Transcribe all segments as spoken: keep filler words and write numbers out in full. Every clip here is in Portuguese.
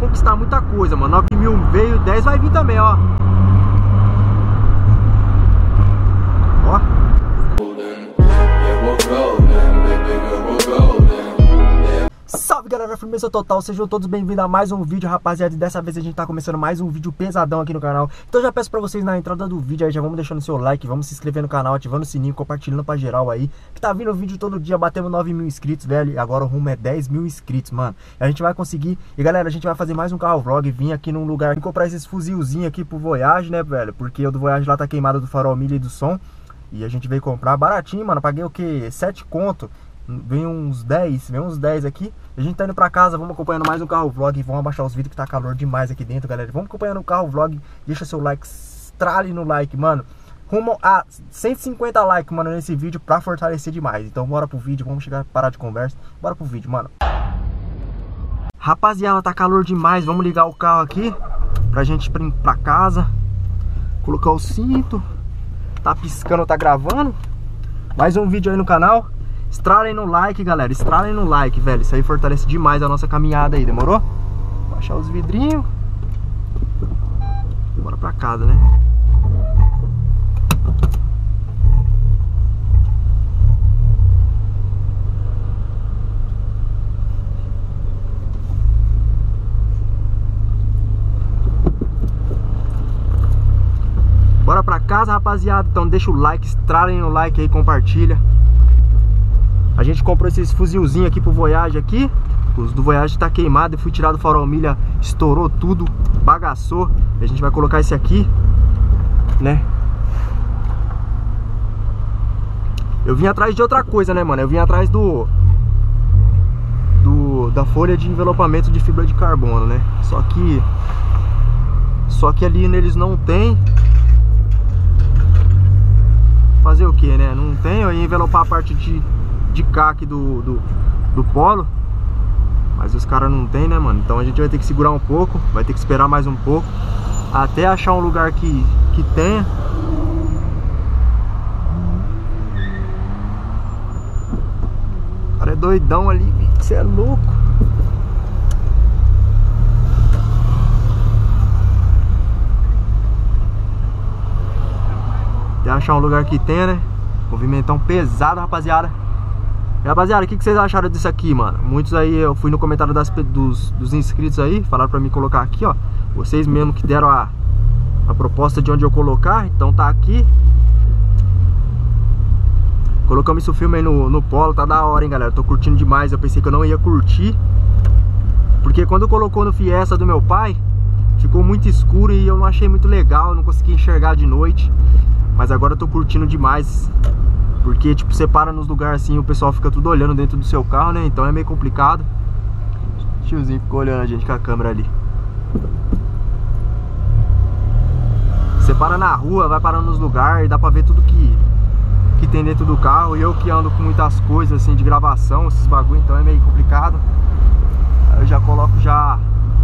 conquistar muita coisa, mano. Nove mil veio, dez vai vir também, ó. Ó. Salve galera, firmeza total, sejam todos bem-vindos a mais um vídeo, rapaziada. E dessa vez a gente tá começando mais um vídeo pesadão aqui no canal. Então já peço pra vocês na entrada do vídeo aí, já vamos deixando seu like, vamos se inscrever no canal, ativando o sininho, compartilhando pra geral aí, que tá vindo vídeo todo dia, batemos nove mil inscritos, velho. E agora o rumo é dez mil inscritos, mano. E a gente vai conseguir. E galera, a gente vai fazer mais um carro vlog, vim aqui num lugar, comprar esses fuzilzinhos aqui pro Voyage, né, velho? Porque o do Voyage lá tá queimado do farol milha e do som. E a gente veio comprar baratinho, mano, paguei o que? sete conto. Vem uns dez, vem uns dez aqui. A gente tá indo pra casa, vamos acompanhando mais um carro vlog. Vamos abaixar os vídeos que tá calor demais aqui dentro, galera. Vamos acompanhando o carro vlog. Deixa seu like, estrale no like, mano. Rumo a cento e cinquenta likes, mano, nesse vídeo pra fortalecer demais. Então bora pro vídeo, vamos chegar, parar de conversa. Bora pro vídeo, mano. Rapaziada, tá calor demais. Vamos ligar o carro aqui pra gente ir pra casa. Colocar o cinto. Tá piscando, tá gravando. Mais um vídeo aí no canal. Estralem no like, galera, estralem no like, velho. Isso aí fortalece demais a nossa caminhada aí, demorou? Baixar os vidrinhos. Bora pra casa, né? Bora pra casa, rapaziada. Então deixa o like, estralem no like aí, compartilha. A gente comprou esses fuzilzinhos aqui pro Voyage aqui. Os do Voyage tá queimado, eu fui tirar do farol milha, estourou tudo, bagaçou. A gente vai colocar esse aqui, né? Eu vim atrás de outra coisa, né, mano? Eu vim atrás do, do da folha de envelopamento de fibra de carbono, né? Só que Só que ali neles não tem. Fazer o que, né? Não tem, eu ia envelopar a parte de de cá aqui do, do, do polo. Mas os caras não tem, né, mano? Então a gente vai ter que segurar um pouco. Vai ter que esperar mais um pouco até achar um lugar que, que tenha. O cara é doidão ali, você é louco. Até achar um lugar que tenha, né? Movimentão pesado, rapaziada. E, rapaziada, o que, que vocês acharam disso aqui, mano? Muitos aí, eu fui no comentário das, dos, dos inscritos aí, falaram pra mim colocar aqui, ó. Vocês mesmo que deram a, a proposta de onde eu colocar, então tá aqui. Colocamos esse filme aí no, no polo, tá da hora, hein, galera. Tô curtindo demais, eu pensei que eu não ia curtir. Porque quando colocou no Fiesta do meu pai, ficou muito escuro e eu não achei muito legal, eu não consegui enxergar de noite. Mas agora eu tô curtindo demais. Porque, tipo, você para nos lugares assim, o pessoal fica tudo olhando dentro do seu carro, né? Então é meio complicado. O tiozinho ficou olhando a gente com a câmera ali. Você para na rua, vai parando nos lugares, dá pra ver tudo que, que tem dentro do carro. E eu que ando com muitas coisas assim de gravação, esses bagulho, então é meio complicado. Aí eu já coloco já...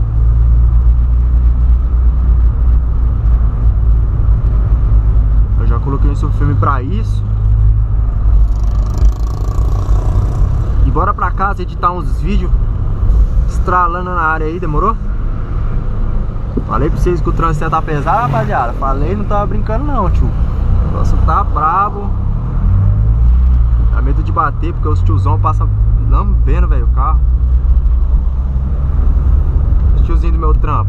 Eu já coloquei esse filme pra isso. E bora pra casa editar uns vídeos estralando na área aí, demorou? Falei pra vocês que o trânsito tá pesado, rapaziada. Falei, não tava brincando não, tio. O negócio tá brabo. Dá medo de bater, porque os tiozão passam lambendo, velho, o carro. Os tiozinho do meu trampo.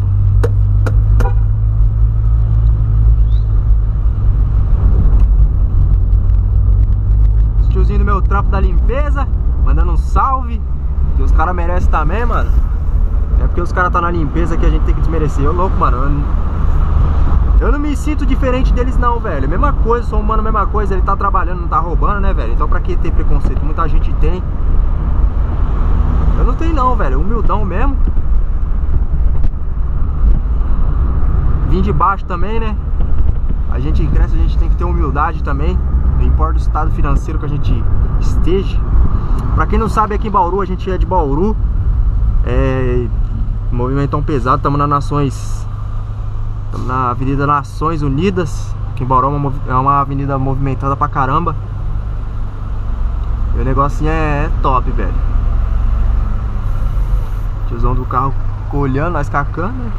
Os tiozinho do meu trampo da limpeza. Mandando um salve, que os caras merecem também, mano. É porque os caras tá na limpeza que a gente tem que desmerecer. Eu louco, mano. Eu não, eu não me sinto diferente deles não, velho. Mesma coisa, sou humano, mesma coisa. Ele tá trabalhando, não tá roubando, né, velho? Então pra que ter preconceito? Muita gente tem. Eu não tenho não, velho. Humildão mesmo. Vim de baixo também, né? A gente cresce, a gente tem que ter humildade também. Não importa o estado financeiro que a gente esteja. Pra quem não sabe, aqui em Bauru, a gente é de Bauru. É... Movimentão pesado, estamos na Nações... Estamos na Avenida Nações Unidas. Aqui em Bauru é uma, é uma avenida movimentada pra caramba. E o negocinho é, é top, velho. O tiozão do carro ficou olhando, nós cacando, né?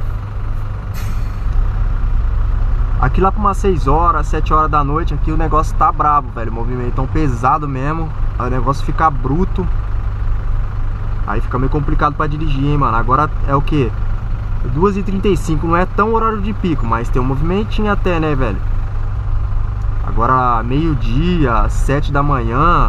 Aqui lá pra umas seis horas, sete horas da noite, aqui o negócio tá brabo, velho. O movimento tão pesado mesmo. Aí o negócio fica bruto. Aí fica meio complicado pra dirigir, hein, mano. Agora é o que? duas e trinta e cinco, não é tão horário de pico, mas tem um movimentinho até, né, velho? Agora meio-dia, sete da manhã,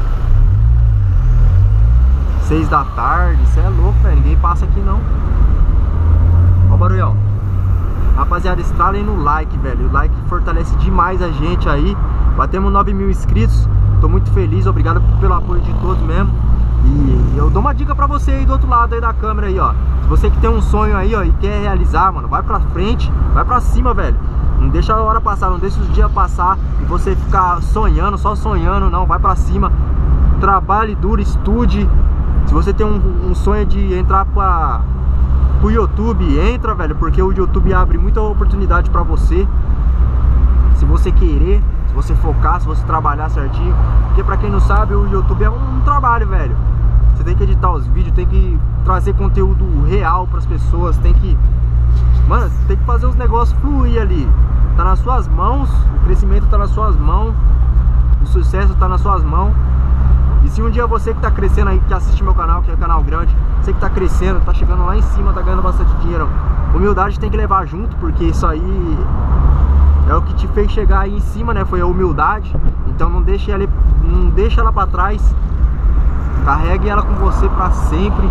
seis da tarde, isso é louco, velho. Ninguém passa aqui não. Ó o barulhão. Rapaziada, estralem no like, velho. O like fortalece demais a gente aí. Batemos nove mil inscritos. Tô muito feliz, obrigado pelo apoio de todos mesmo. E eu dou uma dica pra você aí do outro lado aí da câmera aí, ó. Se você que tem um sonho aí, ó, e quer realizar, mano, vai pra frente, vai pra cima, velho. Não deixa a hora passar, não deixa os dias passar e você ficar sonhando, só sonhando, não. Vai pra cima, trabalhe duro, estude. Se você tem um, um sonho de entrar pra... o YouTube, entra, velho, porque o YouTube abre muita oportunidade pra você. Se você querer, se você focar, se você trabalhar certinho. Porque pra quem não sabe, o YouTube é um trabalho, velho. Você tem que editar os vídeos, tem que trazer conteúdo real pras pessoas, tem que... Mano, você tem que fazer os negócios fluir ali. Tá nas suas mãos, o crescimento tá nas suas mãos, o sucesso tá nas suas mãos. E se um dia você que tá crescendo aí, que assiste meu canal, que é um canal grande, você que tá crescendo, tá chegando lá em cima, tá ganhando bastante dinheiro, humildade tem que levar junto, porque isso aí é o que te fez chegar aí em cima, né? Foi a humildade. Então não deixe ela, não deixa ela pra trás. Carregue ela com você pra sempre.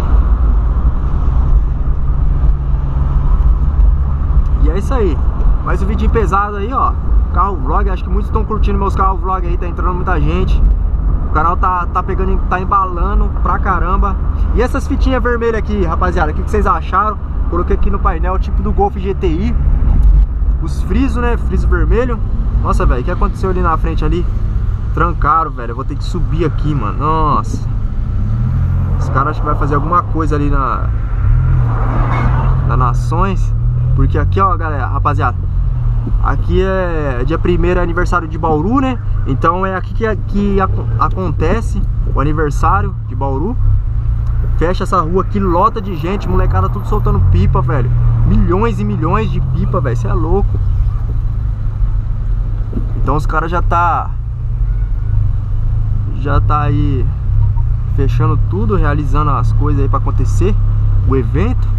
E é isso aí. Mais um vídeo pesado aí, ó. Carro vlog, acho que muitos estão curtindo meus carros vlog aí, tá entrando muita gente. O canal tá, tá pegando, tá embalando pra caramba. E essas fitinhas vermelhas aqui, rapaziada, o que, que vocês acharam? Coloquei aqui no painel, tipo do Golf G T I. Os frisos, né? Friso vermelho. Nossa, velho, o que aconteceu ali na frente ali? Trancaram, velho. Eu vou ter que subir aqui, mano. Nossa. Os caras acham que vai fazer alguma coisa ali na... na Nações. Porque aqui, ó, galera, rapaziada, aqui é dia primeiro é aniversário de Bauru, né? Então é aqui que, que ac acontece o aniversário de Bauru. Fecha essa rua aqui, lota de gente, molecada tudo soltando pipa, velho. Milhões e milhões de pipa, velho, isso é louco. Então os caras já tá Já tá aí fechando tudo, realizando as coisas aí pra acontecer o evento.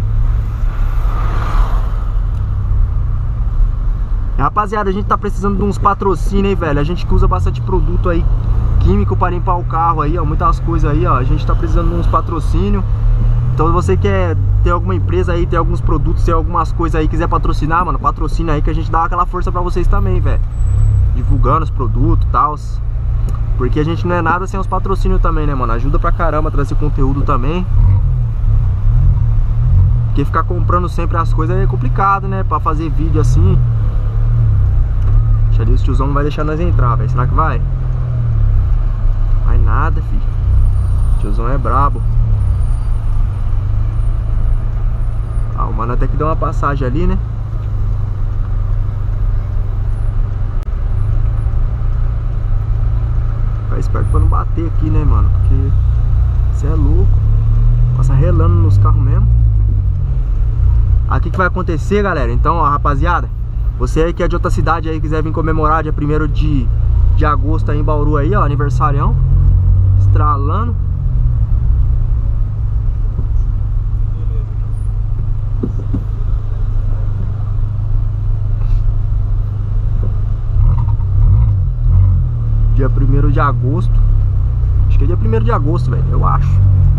Rapaziada, a gente tá precisando de uns patrocínios aí, velho. A gente que usa bastante produto aí químico para limpar o carro aí, ó. Muitas coisas aí, ó. A gente tá precisando de uns patrocínios. Então se você quer ter alguma empresa aí, ter alguns produtos, ter algumas coisas aí, quiser patrocinar, mano, patrocina aí que a gente dá aquela força pra vocês também, velho. Divulgando os produtos e tal. Porque a gente não é nada sem os patrocínios também, né, mano? Ajuda pra caramba a trazer conteúdo também. Porque ficar comprando sempre as coisas é complicado, né? Pra fazer vídeo assim. Ali, o tiozão não vai deixar nós entrar, velho. Será que vai? Vai nada, filho. O tiozão é brabo. Ah, o mano até que deu uma passagem ali, né? Ficar esperto pra não bater aqui, né, mano? Porque você é louco. Passa relando nos carros mesmo. Aqui o que vai acontecer, galera? Então, ó, rapaziada, você aí que é de outra cidade aí, quiser vir comemorar dia primeiro de, de agosto aí em Bauru aí, ó, aniversarião, estralando. Dia primeiro de agosto. Acho que é dia primeiro de agosto, velho, eu acho.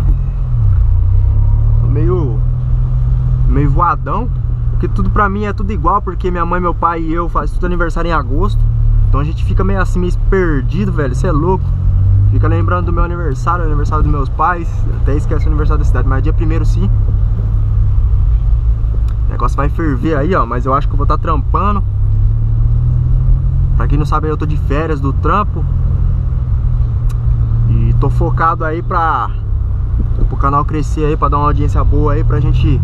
Meio Meio voadão. Porque tudo pra mim é tudo igual, porque minha mãe, meu pai e eu faz tudo aniversário em agosto. Então a gente fica meio assim, meio perdido, velho. Isso é louco. Fica lembrando do meu aniversário, o aniversário dos meus pais. Até esquece o aniversário da cidade, mas dia primeiro sim. O negócio vai ferver aí, ó. Mas eu acho que eu vou estar trampando. Pra quem não sabe, eu tô de férias do trampo. E tô focado aí pra pro canal crescer aí, pra dar uma audiência boa aí, pra gente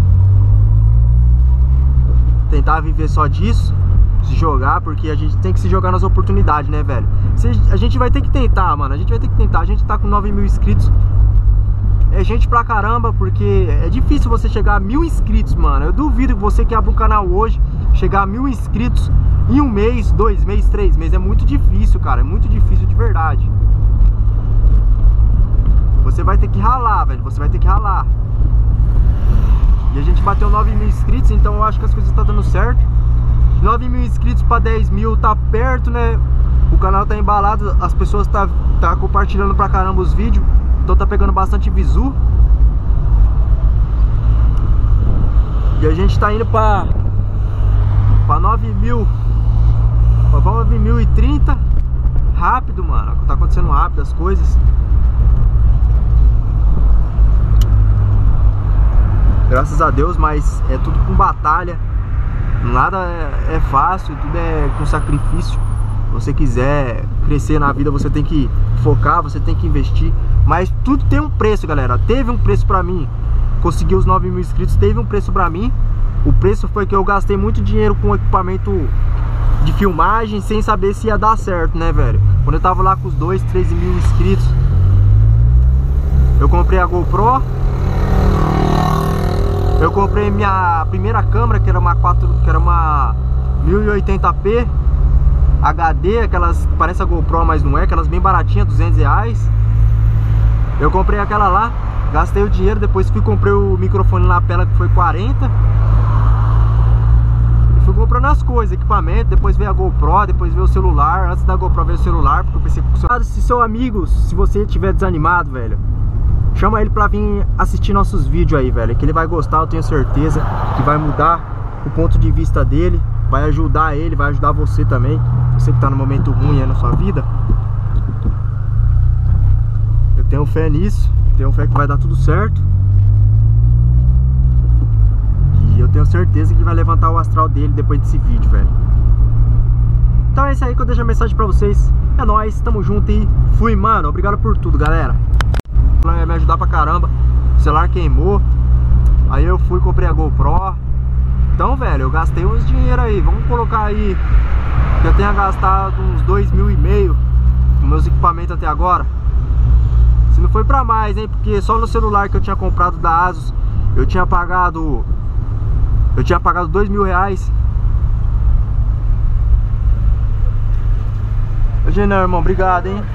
tentar viver só disso, se jogar, porque a gente tem que se jogar nas oportunidades, né, velho? Se, a gente vai ter que tentar, mano, a gente vai ter que tentar. A gente tá com nove mil inscritos. é gente pra caramba, porque é difícil você chegar a mil inscritos, mano. Eu duvido que você que abre o canal hoje chegar a mil inscritos em um mês, dois meses, três meses. É muito difícil, cara, é muito difícil de verdade. Você vai ter que ralar, velho, você vai ter que ralar. E a gente bateu nove mil inscritos, então eu acho que as coisas estão dando certo. nove mil inscritos pra dez mil tá perto, né? O canal tá embalado, as pessoas tá, tá compartilhando pra caramba os vídeos. Então tá pegando bastante visu. E a gente tá indo pra Pra nove mil, pra nove mil e trinta. Rápido, mano, tá acontecendo rápido as coisas. Graças a Deus, mas é tudo com batalha. Nada é, é fácil, tudo é com sacrifício. Se você quiser crescer na vida, você tem que focar, você tem que investir. Mas tudo tem um preço, galera. Teve um preço pra mim. Conseguir os nove mil inscritos, teve um preço pra mim. O preço foi que eu gastei muito dinheiro com equipamento de filmagem, sem saber se ia dar certo, né, velho? Quando eu tava lá com os dois, três mil inscritos, eu comprei a GoPro. Eu comprei minha primeira câmera, que era uma quatro, que era uma mil e oitenta p H D, aquelas que parece a GoPro, mas não é, aquelas bem baratinhas, duzentos reais. Eu comprei aquela lá, gastei o dinheiro, depois fui comprei o microfone lapela, que foi quarenta. E fui comprando as coisas, equipamento, depois veio a GoPro, depois veio o celular. Antes da GoPro veio o celular, porque eu pensei que... Se seu amigo, se você estiver desanimado, velho, chama ele pra vir assistir nossos vídeos aí, velho, que ele vai gostar, eu tenho certeza que vai mudar o ponto de vista dele, vai ajudar ele, vai ajudar você também, você que tá no momento ruim aí na sua vida. Eu tenho fé nisso, tenho fé que vai dar tudo certo. E eu tenho certeza que vai levantar o astral dele depois desse vídeo, velho. Então é isso aí que eu deixo a mensagem pra vocês. É nóis, tamo junto e fui, mano. Obrigado por tudo, galera. Ia me ajudar pra caramba. O celular queimou. Aí eu fui, comprei a GoPro. Então, velho, eu gastei uns dinheiro aí. Vamos colocar aí que eu tenha gastado uns dois mil e meio com meus equipamentos até agora. Se não foi pra mais, hein? Porque só no celular que eu tinha comprado da Asus, eu tinha pagado Eu tinha pagado dois mil reais. Genão, irmão, obrigado, hein?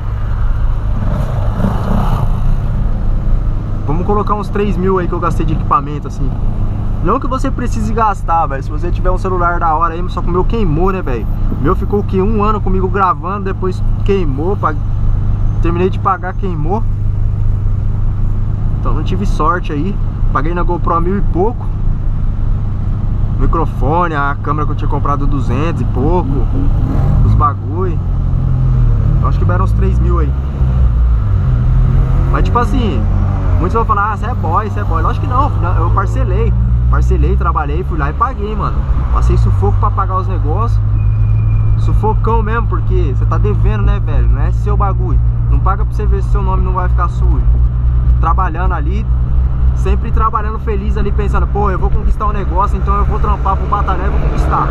Vamos colocar uns três mil aí que eu gastei de equipamento, assim. Não que você precise gastar, velho. Se você tiver um celular da hora aí, só que o meu queimou, né, velho? O meu ficou o quê? Um ano comigo gravando, depois queimou, pag... terminei de pagar, queimou. Então não tive sorte aí. Paguei na GoPro mil e pouco. Microfone, a câmera que eu tinha comprado duzentos e pouco. Os bagulho. Eu acho que deram uns três mil aí. Mas tipo assim, muitos vão falar, ah, você é boy, você é boy. Lógico que não, eu parcelei. Parcelei, trabalhei, fui lá e paguei, mano. Passei sufoco pra pagar os negócios. Sufocão mesmo, porque você tá devendo, né, velho? Não é seu bagulho. Não paga pra você ver se seu nome não vai ficar sujo. Trabalhando ali, sempre trabalhando feliz ali, pensando, pô, eu vou conquistar um negócio, então eu vou trampar, vou batalhar e vou conquistar.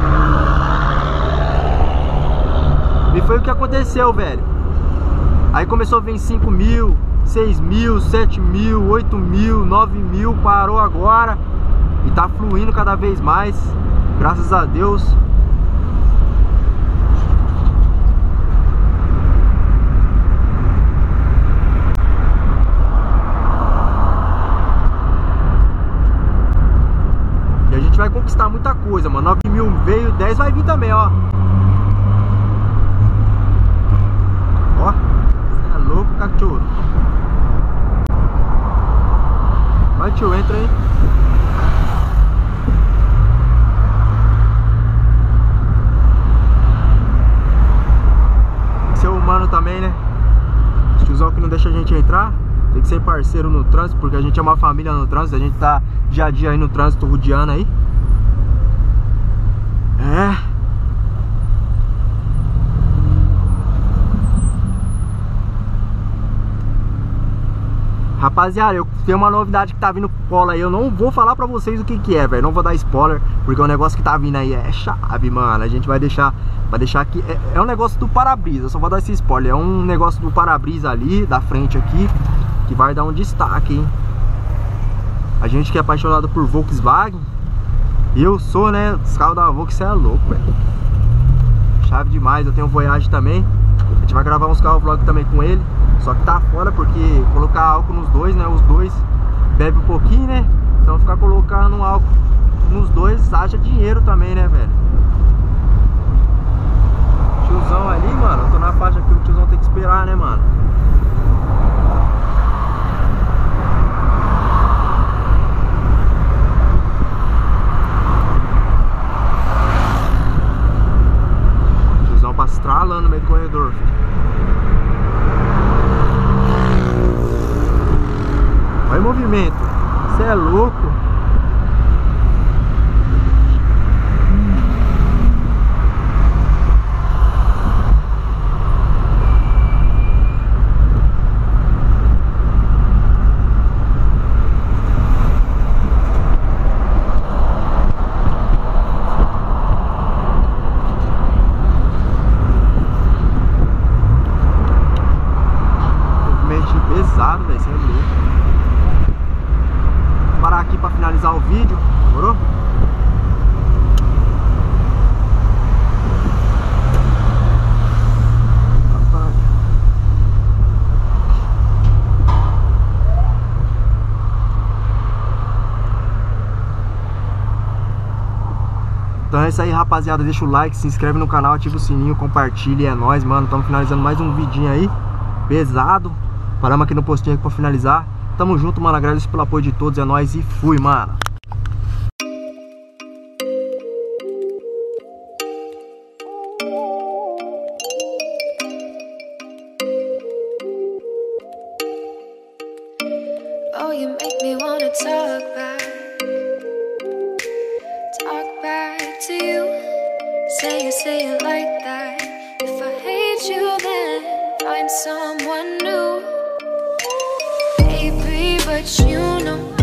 E foi o que aconteceu, velho. Aí começou a vir cinco mil, seis mil, sete mil, oito mil, nove mil, parou agora. E tá fluindo cada vez mais, graças a Deus. E a gente vai conquistar muita coisa, mano. nove mil veio, dez vai vir também, ó. Ó, é louco, cachorro. Vai, tio, entra aí. Ser humano também, né? Os tiozão que não deixa a gente entrar. Tem que ser parceiro no trânsito, porque a gente é uma família no trânsito. A gente tá dia a dia aí no trânsito, rodeando aí. É. Rapaziada, eu tenho uma novidade que tá vindo pro colo aí. Eu não vou falar pra vocês o que que é, velho. Não vou dar spoiler, porque o negócio que tá vindo aí é chave, mano. A gente vai deixar, vai deixar aqui. É, é um negócio do para-brisa, eu só vou dar esse spoiler. É um negócio do para-brisa ali, da frente aqui, que vai dar um destaque, hein? A gente que é apaixonado por Volkswagen, eu sou, né? Os carros da Volkswagen, você é louco, velho. Chave demais. Eu tenho um Voyage também. A gente vai gravar uns carros vlog também com ele. Só que tá fora porque colocar álcool nos dois, né? Os dois bebe um pouquinho, né? Então ficar colocando um álcool nos dois haja dinheiro também, né, velho? Tiozão ali, mano. Eu tô na faixa aqui, o tiozão tem que esperar, né, mano? O tiozão passa estralando no meio do corredor. Olha o movimento. Você é louco. Pesado, velho, você é louco. Vou parar aqui pra finalizar o vídeo, demorou? Então é isso aí, rapaziada. Deixa o like, se inscreve no canal, ativa o sininho, compartilha. É nóis, mano. Estamos finalizando mais um vidinho aí pesado. Paramos aqui no postinho aqui pra finalizar. Tamo junto, mano. Agradeço pelo apoio de todos. É nóis e fui, mano. Oh, you make me wanna talk back. Talk back to you. Say you say it like that. If I hate you, then find someone new. But you know